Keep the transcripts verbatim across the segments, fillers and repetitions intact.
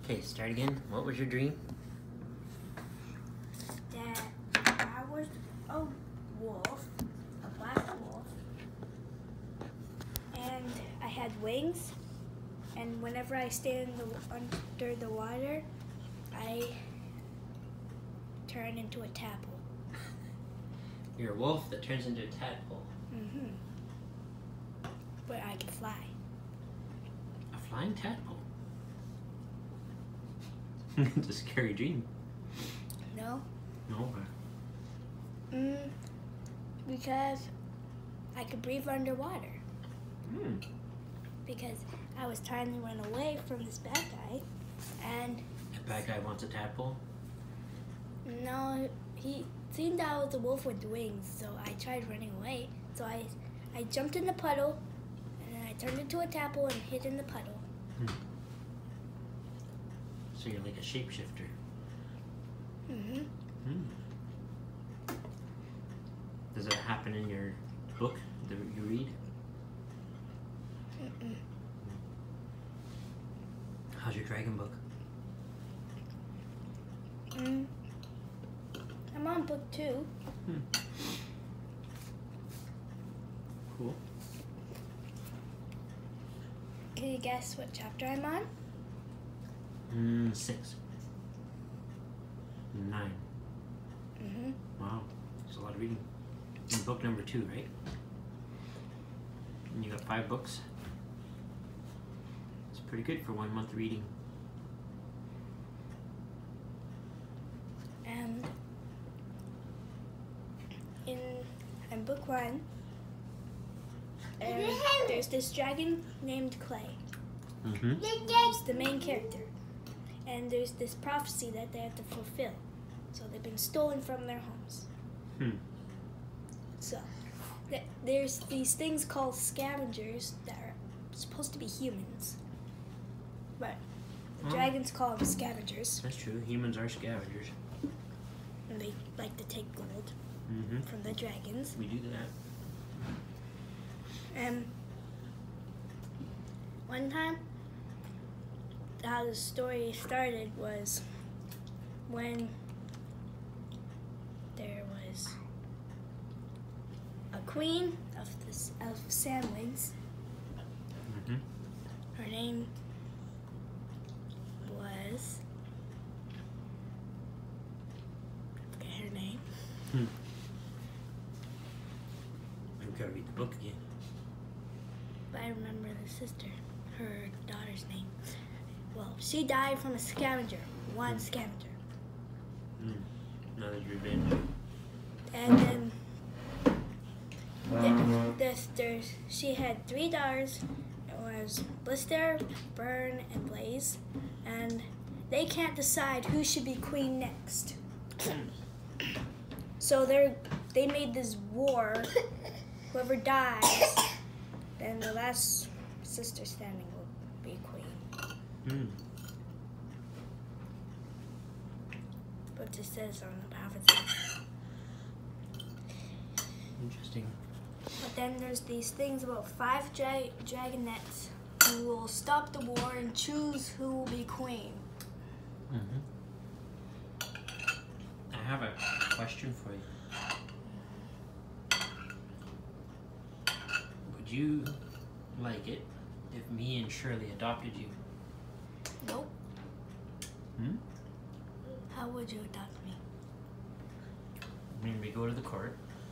Okay, start again. What was your dream? That I was a wolf, a black wolf, and I had wings, and whenever I stay in the, under the water, I turn into a tadpole. You're a wolf that turns into a tadpole. Mm-hmm. But I can fly. A flying tadpole? It's a scary dream. No? No. Mm, because I could breathe underwater. Hmm. Because I was trying to run away from this bad guy, and A bad guy wants a tadpole? no, he seen that I was a wolf with wings, so I tried running away. So I, I jumped in the puddle, and then I turned into a tadpole and hid in the puddle. Hmm. So you're like a shapeshifter. Mm-hmm. Hmm. Does that happen in your book that you read? Mm-mm. How's your dragon book? Mm. I'm on book two. Hmm. Cool. Can you guess what chapter I'm on? Mm, six. Nine. Mm-hmm. Wow. That's a lot of reading. In book number two, right? And you got five books. It's pretty good for one month reading. And in, in book one, and there's this dragon named Clay. Mm-hmm. He's the main character. And there's this prophecy that they have to fulfill. So they've been stolen from their homes. Hmm. So th- there's these things called scavengers that are supposed to be humans. But the Oh. dragons call them scavengers. That's true. Humans are scavengers. And they like to take gold Mm-hmm. from the dragons. We do that. And one time, how the story started was when there was a queen of the of Sandwings. Mm-hmm. Her name was I forget her name. Hmm. We've got to read the book again. But I remember the sister, her daughter's name. Well, she died from a scavenger, one scavenger. Mm. Another revenge. And then the, this, there's, she had three daughters. It was Blister, Burn, and Blaze. And they can't decide who should be queen next. So they're, they made this war. Whoever dies, then the last sister standing will be queen. Mm. But it says on the prophecy. Interesting. But then there's these things about five dra- dragonettes who will stop the war and choose who will be queen. Mm-hmm. I have a question for you. Would you like it if me and Shirley adopted you? Nope. Hmm? How would you adopt me? I mean, we go to the court.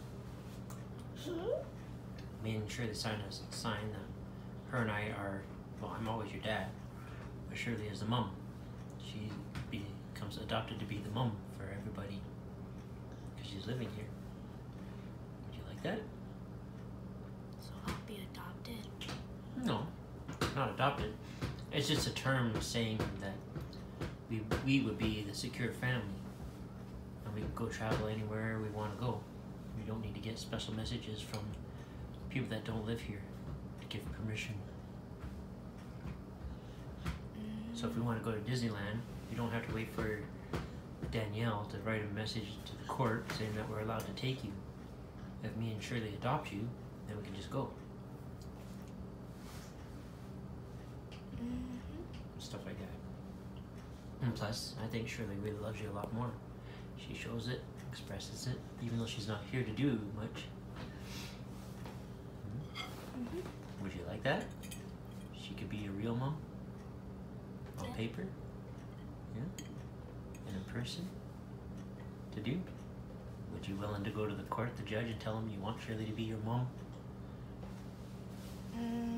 Me and Shirley sign a sign that her and I are, well, I'm always your dad, but Shirley is the mom. She becomes adopted to be the mom for everybody because she's living here. Would you like that? So I'll be adopted. No, not adopted. It's just a term saying that we we would be the secure family, and we can go travel anywhere we want to go. We don't need to get special messages from people that don't live here to give permission. Mm. So if we want to go to Disneyland, we don't have to wait for Danielle to write a message to the court saying that we're allowed to take you. If me and Shirley adopt you, then we can just go. Mm-hmm. Stuff like that. And plus, I think Shirley really loves you a lot more. She shows it, expresses it, even though she's not here to do much. Mm-hmm. Would you like that? She could be your real mom? On Yeah. paper? Yeah? And in person? To do? Would you willing to go to the court, the judge, and tell him you want Shirley to be your mom? Mm,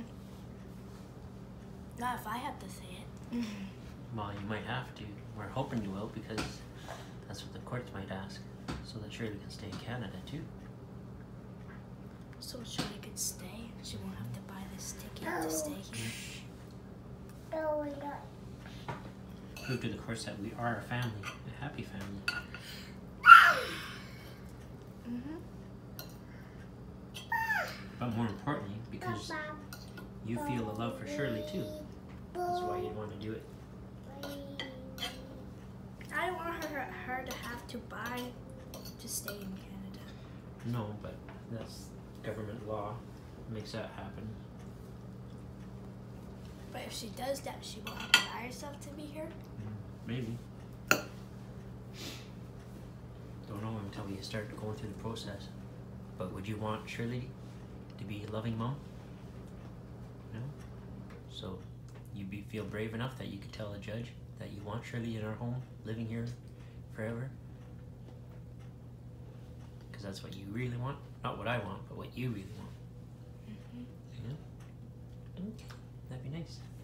not if I have to say it. Well, you might have to. We're hoping you will, because that's what the courts might ask. So that Shirley can stay in Canada too. So Shirley could stay. She won't have to buy this ticket to stay here. Oh my god. Prove to the courts that we are a family, a happy family. Mm-hmm. But more importantly, because you feel a love for Shirley too. That's why you'd want to do it. I don't want her, her to have to buy to stay in Canada. No, but that's government law. Makes that happen. But if she does that, she won't have to buy herself to be here. Maybe. Don't know until we start going through the process. But would you want Shirley to be a loving mom? No? So you'd be feel brave enough that you could tell a judge that you want Shirley in our home, living here forever? Because that's what you really want. Not what I want, but what you really want. Mm-hmm. Yeah? Okay. That'd be nice.